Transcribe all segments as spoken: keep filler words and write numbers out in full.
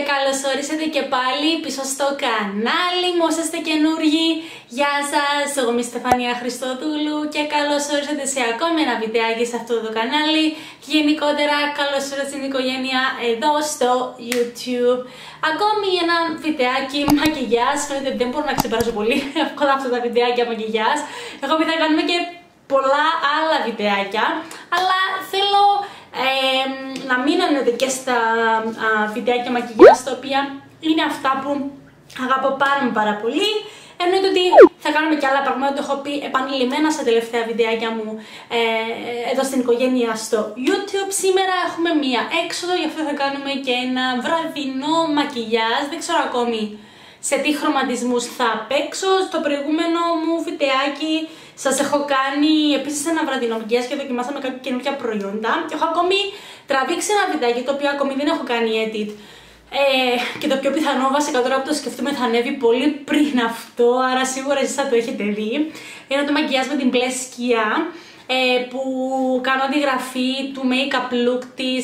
καλώς ορίσατε και πάλι πίσω στο κανάλι μου. Όσοι είστε καινούργοι, γεια σας, εγώ είμαι η Στεφανία Χριστοδούλου και καλώς ορίσατε σε ακόμη ένα βιντεάκι σε αυτό το κανάλι. Και γενικότερα καλώς ορίσατε στην οικογένεια εδώ στο YouTube. Ακόμη ένα βιντεάκι μακιγιάζ, φαίνεται ότι δεν μπορώ να ξεπεράσω πολύ εύκολα αυτά τα βιντεάκια μακιγιάζ. Εγώ θα κάνουμε και πολλά άλλα βιντεάκια, αλλά θέλω Ε, να μην εννοείται και στα α, βιντεάκια μακιγιάζ, τα οποία είναι αυτά που αγαπώ πάρα πάρα πολύ. Εννοείται ότι θα κάνουμε και άλλα πράγματα, το έχω πει επανειλημμένα στα τελευταία βιντεάκια μου ε, εδώ στην οικογένεια στο YouTube. Σήμερα έχουμε μία έξοδο, γι' αυτό θα κάνουμε και ένα βραδινό μακιγιάζ. Δεν ξέρω ακόμη σε τι χρωματισμούς θα παίξω. Στο προηγούμενο μου βιντεάκι σας έχω κάνει επίσης ένα βραδινό μακιγιάζ και δοκιμάσαμε κάποια καινούργια προϊόντα. Και έχω ακόμη τραβήξει ένα βιντεάκι το οποίο ακόμη δεν έχω κάνει edit. Ε, και το πιο πιθανό βασικά τώρα που το σκεφτούμε θα ανέβει πολύ πριν αυτό, άρα σίγουρα εσείς θα το έχετε δει. Είναι το μακιγιάζ με την μπλε σκιά ε, που κάνω αντιγραφή του make-up look της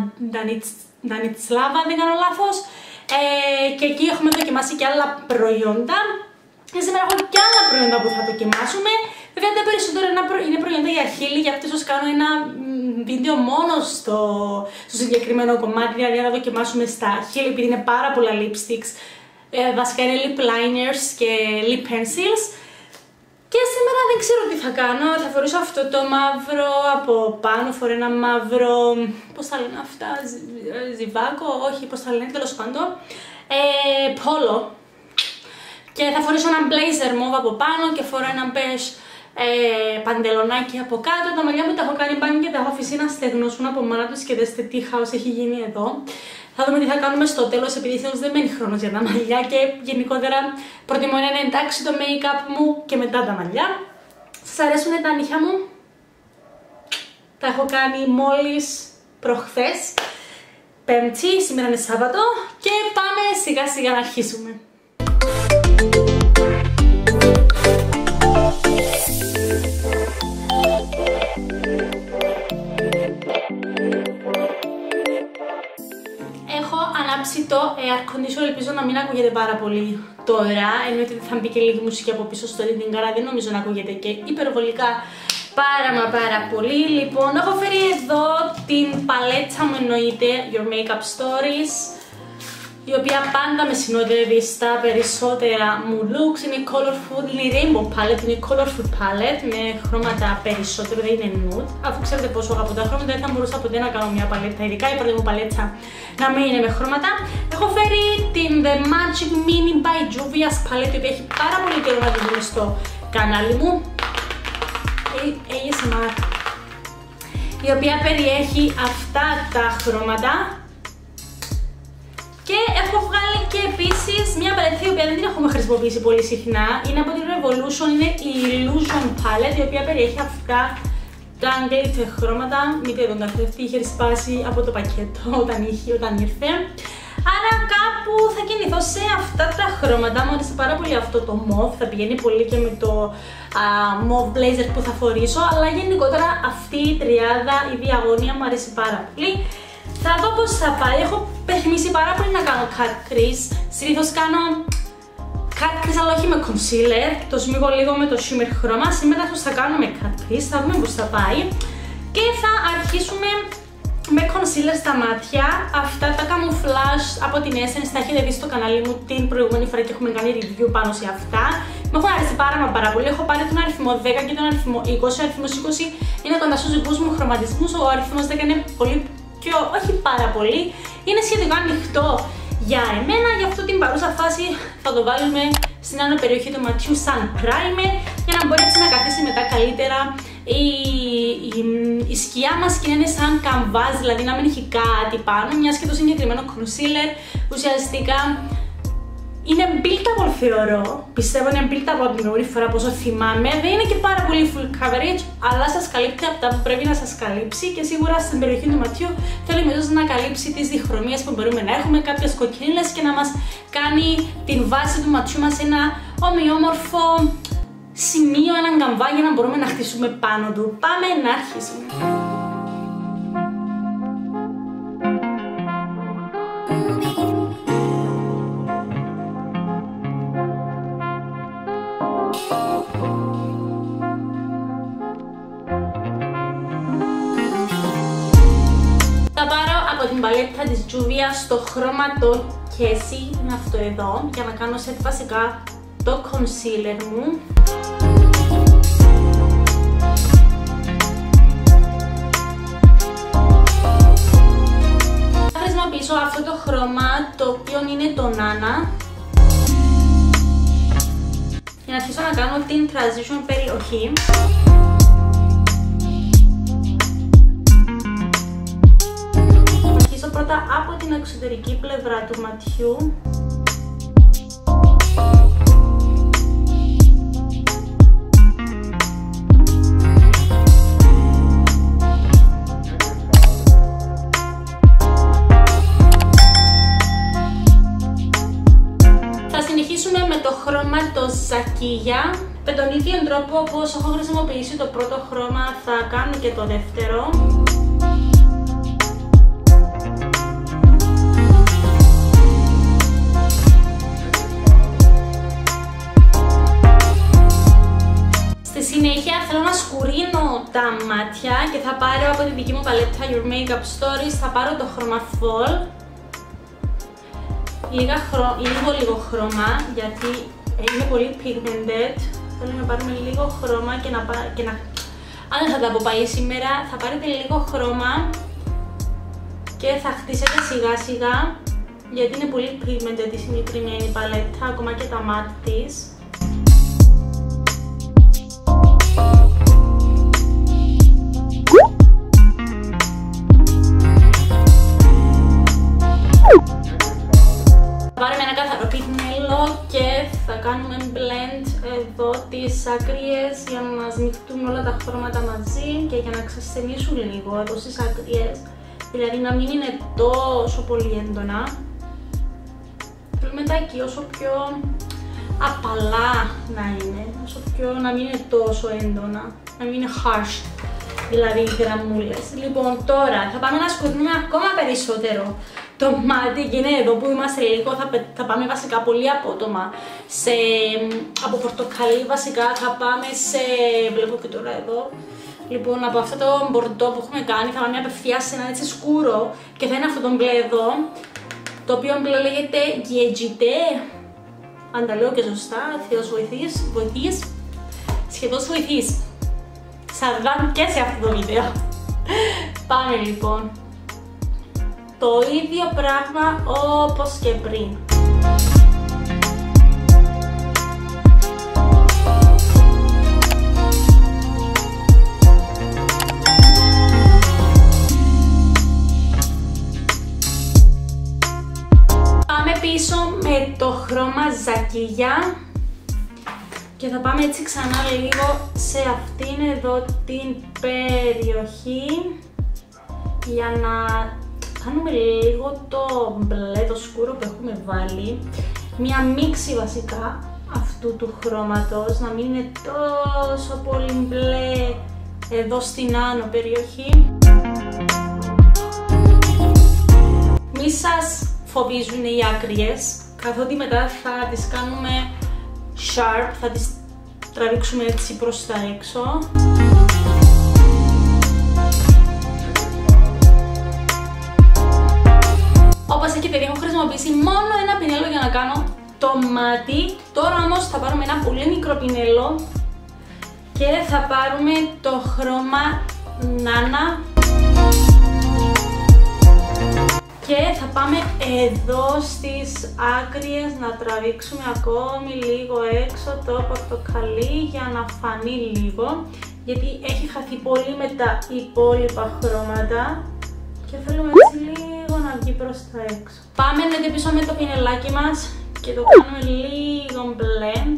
Ντανιτσλάβα, αν δεν κάνω λάθος. Ε, και εκεί έχουμε δοκιμάσει και άλλα προϊόντα. Και σήμερα έχω και άλλα προϊόντα που θα δοκιμάσουμε. Βέβαια τα περισσότερα είναι προϊόντα για χείλη, γι' αυτό σας κάνω ένα βίντεο μόνο στο, στο συγκεκριμένο κομμάτι, δηλαδή να δοκιμάσουμε στα χείλη, επειδή είναι πάρα πολλά lipsticks. Ε, βασικά είναι lip liners και lip pencils. Και σήμερα δεν ξέρω τι θα κάνω, θα φορήσω αυτό το μαύρο από πάνω, φορώ ένα μαύρο, πώς θα λένε αυτά, ζιβάκο, όχι πώς θα λένε, τέλος πάντων, ε, πόλο. Και θα φορήσω ένα blazer mauve από πάνω και φορώ ένα beige ε, παντελονάκι από κάτω. Τα μαλλιά μου τα έχω κάνει μπάνι και τα έχω αφήσει να στεγνώσουν από μόνα τους και δέστε τι χάος έχει γίνει εδώ. Θα δούμε τι θα κάνουμε στο τέλος, επειδή θέλος δεν μένει χρόνος για τα μαλλιά και γενικότερα προτιμώ να είναι εντάξει το make-up μου και μετά τα μαλλιά. Σας αρέσουν τα νύχια μου? Τα έχω κάνει μόλις προχθές, Πέμπτη, σήμερα είναι Σάββατο και πάμε σιγά σιγά να αρχίσουμε. Το air conditioner, ελπίζω να μην ακούγεται πάρα πολύ τώρα, εννοείται ότι θα μπει και λίγη μουσική από πίσω στο editing, άρα δεν νομίζω να ακούγεται και υπερβολικά πάρα μα πάρα πολύ. Λοιπόν, έχω φέρει εδώ την παλέτσα μου, εννοείται, Your Makeup Stories, η οποία πάντα με συνοδεύει στα περισσότερα μου looks. Είναι colorful, είναι η Rainbow Palette, είναι η colorful palette με χρώματα περισσότερο, δεν είναι nude. Αφού ξέρετε πόσο αγαπώ τα χρώματα, δεν θα μπορούσα ποτέ να κάνω μια παλέτσα, ειδικά η πρώτη μου παλέτσα, να μην είναι με χρώματα. Έχω φέρει την The Magic Mini by Juvia's Palette, η οποία έχει πάρα πολύ καιρό να τη δούμε στο κανάλι μου. έι ες εμ αρ. Η οποία περιέχει αυτά τα χρώματα. Και έχω βγάλει και επίσης μια παλέτσα η οποία δεν την έχουμε χρησιμοποιήσει πολύ συχνά. Είναι από την Revolution, είναι η Illusion Palette, η οποία περιέχει αυτά τα glitter χρώματα. Μήτε τον καθρέφτη, είχε σπάσει από το πακέτο όταν, είχε, όταν ήρθε. Άρα κάπου θα κινηθώ σε αυτά τα χρώματα. Μου άρεσε πάρα πολύ αυτό το mauve, θα πηγαίνει πολύ και με το α, mauve blazer που θα φορήσω. Αλλά γενικότερα αυτή η τριάδα, η διαγωνία μου αρέσει πάρα πολύ. Θα δω πώς θα πάει. Έχω παιχνίσει πάρα πολύ να κάνω cut crease. Συνήθως κάνω cut crease αλλά όχι με concealer. Το σμίγω λίγο με το shimmer χρώμα. Σήμερα θα κάνω με cut crease. Θα δούμε πώς θα πάει. Και θα αρχίσουμε με concealer στα μάτια. Αυτά τα camouflage από την Essence τα έχετε δει στο κανάλι μου την προηγούμενη φορά και έχουμε κάνει review πάνω σε αυτά. Μου έχουν αρέσει πάρα μα πάρα πολύ. Έχω πάρει τον αριθμό δέκα και τον αριθμό είκοσι. Ο αριθμός είκοσι είναι κοντά στους δικούς μου χρωματισμούς. Ο αριθμός δέκα είναι πολύ και όχι πάρα πολύ, είναι σχετικά ανοιχτό για εμένα, γι' αυτό την παρούσα φάση θα το βάλουμε στην άνω περιοχή του ματιού σαν primer για να μπορεί έτσι να καθίσει μετά καλύτερα η, η, η σκιά μας και να είναι σαν καμβάζ, δηλαδή να μην έχει κάτι πάνω, μιας και το συγκεκριμένο concealer ουσιαστικά είναι buildable θεωρώ, πιστεύω είναι buildable από την πρώτη φορά πόσο θυμάμαι, δεν είναι και πάρα πολύ full coverage, αλλά σας καλύπτει αυτά που πρέπει να σας καλύψει και σίγουρα στην περιοχή του ματιού θέλει μέσω να καλύψει τις διχρωμίες που μπορούμε να έχουμε, κάποιες κοκκίνες και να μας κάνει την βάση του ματιού μας ένα ομοιόμορφο σημείο, έναν καμβά για να μπορούμε να χτίσουμε πάνω του. Πάμε να αρχίσουμε. Juvia στο χρώμα το Cassie, είναι αυτό εδώ, για να κάνω set βασικά το concealer μου. Θα χρησιμοποιήσω αυτό το χρώμα, το οποίο είναι το Nana, για να αρχίσω να κάνω την transition περιοχή. Θα αρχίσω πρώτα από την εξωτερική πλευρά του ματιού. Με το χρώμα το Zakiyya. Με τον ίδιο τρόπο όπως έχω χρησιμοποιήσει το πρώτο χρώμα θα κάνω και το δεύτερο. Στη συνέχεια θέλω να σκουρίνω τα μάτια και θα πάρω από την δική μου παλέτα Your Makeup Stories, θα πάρω το χρώμα Fall. Λίγα χρο... λίγο λίγο χρώμα, γιατί είναι πολύ pigmented. Θέλω να πάρουμε λίγο χρώμα και να, πά... και να... αν δεν θα τα πω πάλι σήμερα, θα πάρετε λίγο χρώμα και θα χτίσετε σιγά σιγά, γιατί είναι πολύ pigmented η συγκεκριμένη παλέτα, ακόμα και τα μάτια της. Κάνουμε blend εδώ τις άκριες για να σμιχτούν όλα τα χρώματα μαζί και για να ξασθενήσουν λίγο εδώ στις άκριες, δηλαδή να μην είναι τόσο πολύ έντονα. Θέλουμε τα εκεί όσο πιο απαλά να είναι, όσο πιο να μην είναι τόσο έντονα, να μην είναι harsh, δηλαδή οι γραμμούλες. Λοιπόν, τώρα θα πάμε να σκοτεινούμε ακόμα περισσότερο το μάτι και είναι εδώ που είμαστε λίγο, θα, θα πάμε βασικά πολύ απότομα σε, από πορτοκαλί βασικά θα πάμε σε, βλέπω και τώρα εδώ, λοιπόν από αυτό το μπορντό που έχουμε κάνει θα πάμε απευθείας σε ένα έτσι σκούρο και θα είναι αυτό το μπλε εδώ, το οποίο μπλε λέγεται Γετζιτέ, αν τα λέω και σωστά, Θεός βοηθείς, βοηθείς, σχεδόν βοηθείς, σαν δám και σε αυτό το βίντεο. Πάμε λοιπόν. Το ίδιο πράγμα όπως και πριν. Πάμε πίσω με το χρώμα Zakiyya και θα πάμε έτσι ξανά λίγο σε αυτήν εδώ την περιοχή για να κάνουμε λίγο το μπλε, το σκούρο που έχουμε βάλει, μια μίξη βασικά αυτού του χρώματος, να μην είναι τόσο πολύ μπλε εδώ στην άνω περιοχή. Μη σας φοβίζουν οι άκριες, καθότι μετά θα τις κάνουμε sharp, θα τις τραβήξουμε έτσι προς τα έξω. Όπως έχετε δει, έχω χρησιμοποιήσει μόνο ένα πινέλο για να κάνω το μάτι. Τώρα όμως θα πάρουμε ένα πολύ μικρό πινέλο και θα πάρουμε το χρώμα Nana και θα πάμε εδώ στις άκριες να τραβήξουμε ακόμη λίγο έξω το πορτοκαλί για να φανεί λίγο, γιατί έχει χαθεί πολύ με τα υπόλοιπα χρώματα και θέλουμε έτσι λίγο να βγει προς τα έξω. Πάμε να πίσω με το πινελάκι μας και το κάνουμε λίγο blend.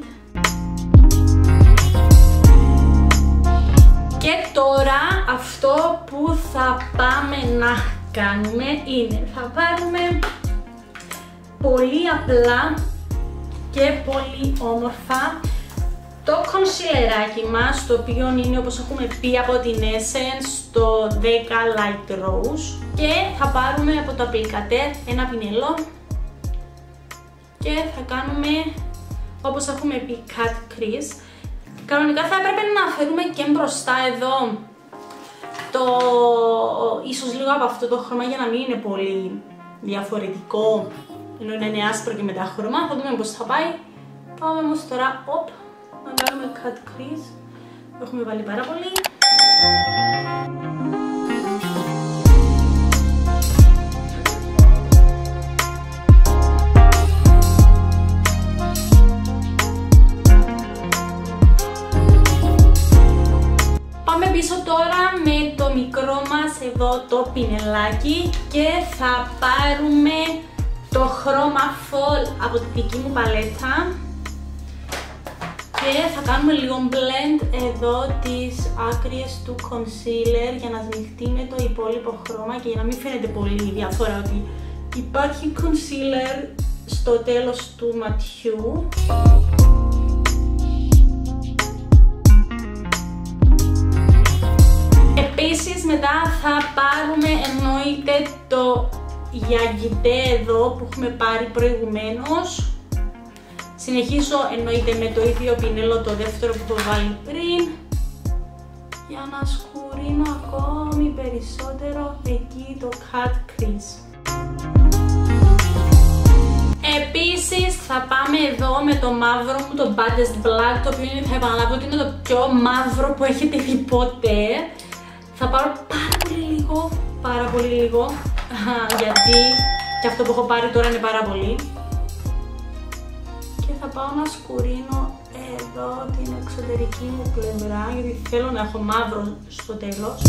Και τώρα αυτό που θα πάμε να κάνουμε είναι, θα πάρουμε πολύ απλά και πολύ όμορφα το κονσίλεράκι μας, το οποίο είναι, όπως έχουμε πει, από την Essence, το δέκα Light Rose, και θα πάρουμε από το applicator ένα πινελό και θα κάνουμε, όπως έχουμε πει, cut crease. Κανονικά θα έπρεπε να φέρουμε και μπροστά εδώ το, ίσως λίγο από αυτό το χρώμα για να μην είναι πολύ διαφορετικό, ενώ είναι άσπρο και μετάχρωμα. Θα δούμε πώς θα πάει. Πάμε όμως τώρα, οπ, να κάνουμε cut crease. Το έχουμε βάλει πάρα πολύ. Πάμε πίσω τώρα με το μικρό μας εδώ το πινελάκι και θα πάρουμε το χρώμα Fall από τη δική μου παλέτα και θα κάνουμε λίγο blend εδώ τις άκριες του concealer για να σμιχτεί με το υπόλοιπο χρώμα και για να μην φαίνεται πολύ η διαφορά ότι υπάρχει concealer στο τέλος του ματιού. Επίσης μετά θα πάρουμε εννοείται το γιαγιτέ εδώ που έχουμε πάρει προηγουμένως. Συνεχίζω εννοείται με το ίδιο πινέλο το δεύτερο που έχω βάλει πριν για να σκουρίνω ακόμη περισσότερο εκεί το cut crease. Επίσης θα πάμε εδώ με το μαύρο μου, το Baddest Black, το οποίο είναι, θα επαναλάβω ότι είναι το πιο μαύρο που έχετε δει ποτέ. Θα πάρω πάρα πολύ λίγο, πάρα πολύ λίγο, γιατί και αυτό που έχω πάρει τώρα είναι πάρα πολύ. Και θα πάω να σκουρίνω εδώ την εξωτερική μου πλευρά, γιατί θέλω να έχω μαύρο στο τέλος.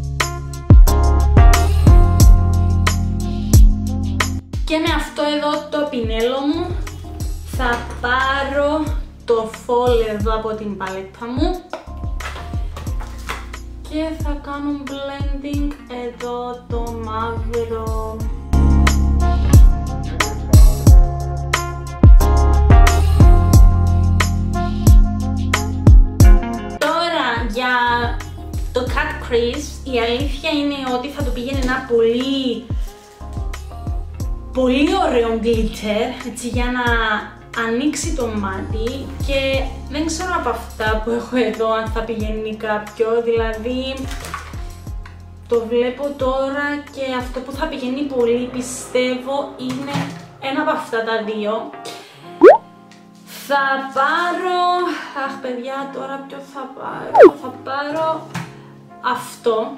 Και με αυτό εδώ το πινέλο μου θα πάρω το Fall εδώ από την παλέτα μου και θα κάνω blending εδώ το μαύρο. Τώρα για το cut crease η αλήθεια είναι ότι θα το πήγαινε ένα πολύ πολύ ωραίο glitter, έτσι, για να ανοίξει το μάτι και δεν ξέρω από αυτά που έχω εδώ αν θα πηγαίνει κάποιο, δηλαδή το βλέπω τώρα και αυτό που θα πηγαίνει πολύ πιστεύω είναι ένα από αυτά τα δύο. Θα πάρω, αχ παιδιά τώρα ποιο θα πάρω, θα πάρω αυτό.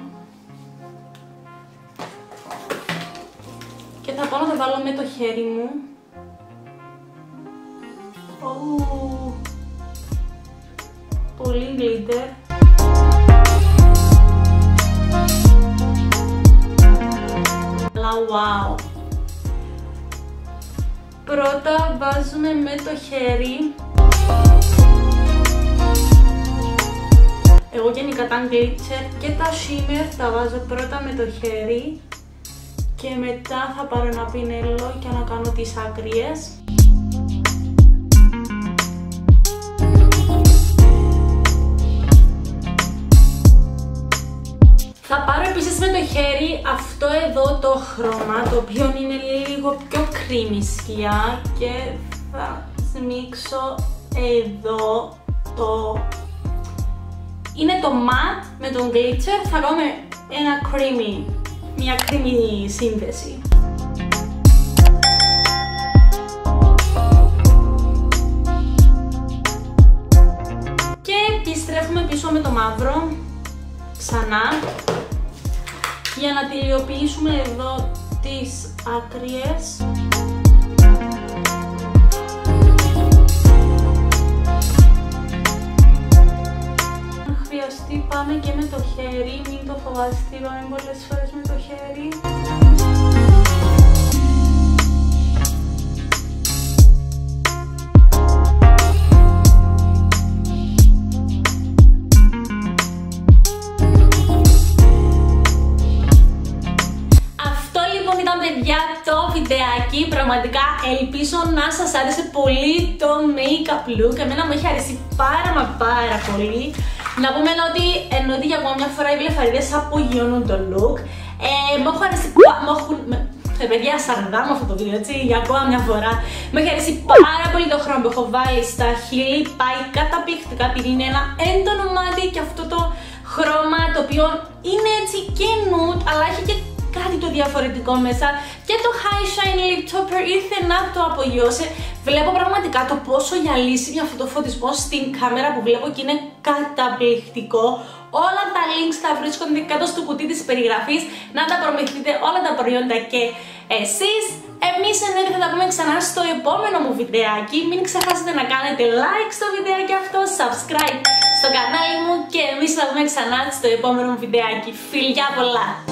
Και θα πάω να το βάλω με το χέρι μου. Oh, πολύ glitter. Αλλά wow. Πρώτα βάζουμε με το χέρι. Εγώ γενικά τα glitter και τα shimmer τα βάζω πρώτα με το χέρι και μετά θα πάρω ένα πινέλο και να κάνω τις άκριες. Θα πάρω επίσης με το χέρι αυτό εδώ το χρώμα, το οποίο είναι λίγο πιο creamy σκιά και θα σμίξω εδώ το... είναι το matte με τον glitter, θα κάνουμε ένα creamy, μια creamy σύνθεση. Και επιστρέφουμε πίσω με το μαύρο, ξανά, για να τελειοποιήσουμε εδώ τις άκριες. Αν χρειαστεί πάμε και με το χέρι, μην το φοβάστε, πάμε πολλές φορές με το χέρι. Παιδιά, το βιντεάκι πραγματικά ελπίζω να σας άρεσε πολύ το make-up look. Εμένα μου έχει αρέσει πάρα μα πάρα πολύ. Να πούμε ότι εννοείται για ακόμα μια φορά οι βλεφαρίδες απογειώνουν το look. ε, Μου έχουν αρέσει ε, παιδιά, σαρδάμω αυτό το βίντεο, έτσι, για ακόμα μια φορά. Μου έχει αρέσει πάρα πολύ το χρώμα που έχω βάλει στα χείλη. Πάει καταπληκτικά επειδή είναι ένα έντονο μάτι και αυτό το χρώμα το οποίο είναι έτσι και nude, αλλά έχει και κάτι το διαφορετικό μέσα και το High Shine Lip Topper ήρθε να το απογειώσει. Βλέπω πραγματικά το πόσο γυαλίσει με αυτό το φωτισμό στην κάμερα που βλέπω και είναι καταπληκτικό. Όλα τα links θα βρίσκονται κάτω στο κουτί της περιγραφής, να τα προμηθείτε όλα τα προϊόντα και εσείς. Εμείς εννοείται θα τα πούμε ξανά στο επόμενο μου βιντεάκι. Μην ξεχάσετε να κάνετε like στο βιντεάκι αυτό, subscribe στο κανάλι μου και εμείς θα τα πούμε ξανά στο επόμενο μου βιντεάκι. Φιλιά πολλά!